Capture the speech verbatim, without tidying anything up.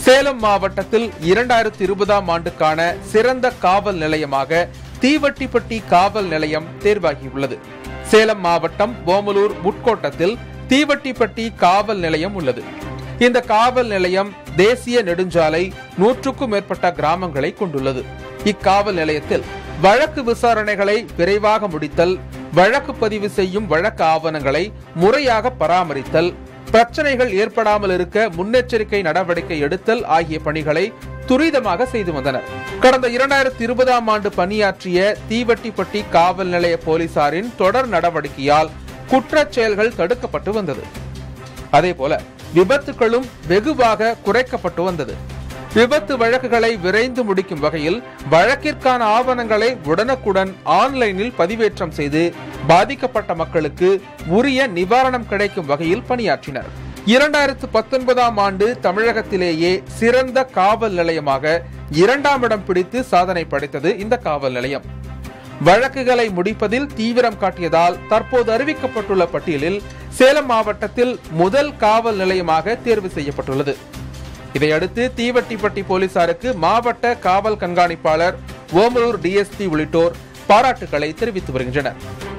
சேலம் மாவட்டத்தில் இரண்டாயிரத்தி இருபதாம் ஆண்டுக்கான சிறந்த காவல் நிலையமாக தீவட்டிப்பட்டி காவல் நிலையம் தேர்வாகியுள்ளது. சேலம் மாவட்டம் ஓமலூர் முட்கோட்டத்தில் தீவட்டிப்பட்டி காவல் நிலையம் உள்ளது. இந்த காவல் நிலையம் தேசிய நெடுஞ்சாலை நூற்றுக்கும் மேற்பட்ட கிராமங்களை கொண்டுள்ளது. இக்காவல் நிலையத்தில் வழக்கு விசாரணைகளை விரைவாக முடித்தல், வழக்கு பதிவு செய்யும் வழக்கு ஆவணங்களை முறையாக பராமரித்தல், பிரச்சனைகள் ஏற்படாமல் இருக்க முன்னெச்சரிக்கை நடவடிக்கை எடுத்தல் ஆகிய பணிகளை துரிதமாக செய்து வந்தனர். கடந்த இரண்டாயிரத்தி இருபதாம் ஆண்டு பணியாற்றிய தீவட்டிப்பட்டி காவல் நிலைய போலீசாரின் தொடர் நடவடிக்கையால் குற்றச் செயல்கள் தடுக்கப்பட்டு வந்தது. அதேபோல விபத்துகளும் வெகுவாக குறைக்கப்பட்டு வந்தது. விபத்து வழக்குகளை விரைந்து முடிக்கும் வகையில் வழக்கிற்கான ஆவணங்களை உடனுக்குடன் ஆன்லைனில் பதிவேற்றம் செய்து பாதிக்கப்பட்ட மக்களுக்கு உரிய நிவாரணம் கிடைக்கும் வகையில் பணியாற்றினர். இரண்டாயிரத்து பத்தொன்பதாம் ஆண்டு தமிழகத்திலேயே சிறந்த காவல் நிலையமாக இரண்டாம் இடம் பிடித்து சாதனை படைத்தது இந்த காவல் நிலையம். வழக்குகளை முடிப்பதில் தீவிரம் காட்டியதால் தற்போது அறிவிக்கப்பட்டுள்ள பட்டியலில் சேலம் மாவட்டத்தில் முதல் காவல் நிலையமாக தேர்வு செய்யப்பட்டுள்ளது. இதையடுத்து தீவட்டிப்பட்டி போலீசாருக்கு மாவட்ட காவல் கண்காணிப்பாளர், ஓமலூர் டிஎஸ்பி உள்ளிட்டோர் பாராட்டுக்களை தெரிவித்து வருகின்றனர்.